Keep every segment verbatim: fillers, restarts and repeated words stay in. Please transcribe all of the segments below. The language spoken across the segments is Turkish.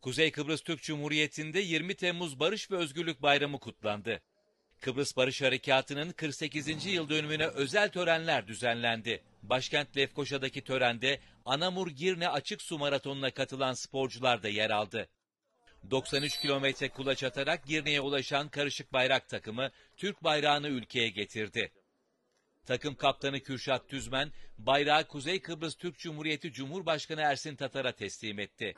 Kuzey Kıbrıs Türk Cumhuriyeti'nde yirmi Temmuz Barış ve Özgürlük Bayramı kutlandı. Kıbrıs Barış Harekatı'nın kırk sekizinci yıl dönümüne özel törenler düzenlendi. Başkent Lefkoşa'daki törende Anamur Girne Açık Su Maratonu'na katılan sporcular da yer aldı. doksan üç kilometre kulaç atarak Girne'ye ulaşan karışık bayrak takımı Türk bayrağını ülkeye getirdi. Takım kaptanı Kürşat Tüzmen, bayrağı Kuzey Kıbrıs Türk Cumhuriyeti Cumhurbaşkanı Ersin Tatar'a teslim etti.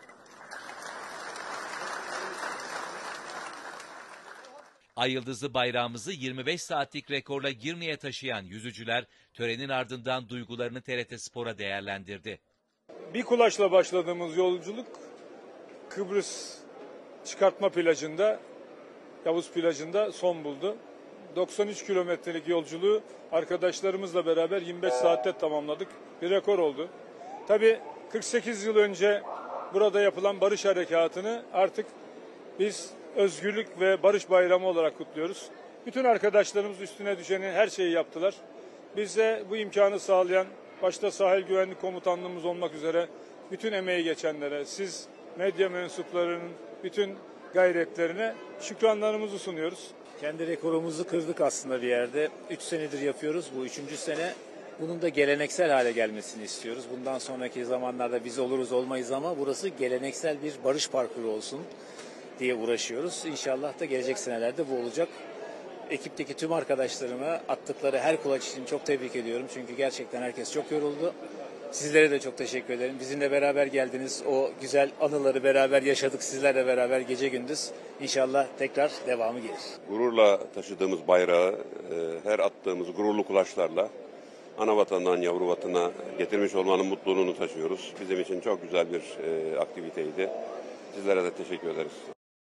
Ay yıldızlı bayrağımızı yirmi beş saatlik rekorla Girne'ye taşıyan yüzücüler törenin ardından duygularını T R T Spor'a değerlendirdi. Bir kulaçla başladığımız yolculuk Kıbrıs çıkartma plajında, Yavuz plajında son buldu. doksan üç kilometrelik yolculuğu arkadaşlarımızla beraber yirmi beş saatte tamamladık. Bir rekor oldu. Tabii kırk sekiz yıl önce burada yapılan barış harekatını artık biz özgürlük ve barış bayramı olarak kutluyoruz. Bütün arkadaşlarımız üstüne düşeni her şeyi yaptılar. Bize bu imkanı sağlayan başta Sahil Güvenlik Komutanlığımız olmak üzere bütün emeği geçenlere, siz medya mensuplarının bütün gayretlerine şükranlarımızı sunuyoruz. Kendi rekorumuzu kırdık aslında bir yerde. Üç senedir yapıyoruz. Bu üçüncü sene. Bunun da geleneksel hale gelmesini istiyoruz. Bundan sonraki zamanlarda biz oluruz olmayız ama burası geleneksel bir barış parkuru olsun diye uğraşıyoruz. İnşallah da gelecek senelerde bu olacak. Ekipteki tüm arkadaşlarıma attıkları her kulaç için çok tebrik ediyorum. Çünkü gerçekten herkes çok yoruldu. Sizlere de çok teşekkür ederim. Bizimle beraber geldiniz. O güzel anıları beraber yaşadık. Sizlerle beraber gece gündüz. İnşallah tekrar devamı gelir. Gururla taşıdığımız bayrağı, her attığımız gururlu kulaçlarla ana vatandan yavru vatana getirmiş olmanın mutluluğunu taşıyoruz. Bizim için çok güzel bir aktiviteydi. Sizlere de teşekkür ederiz.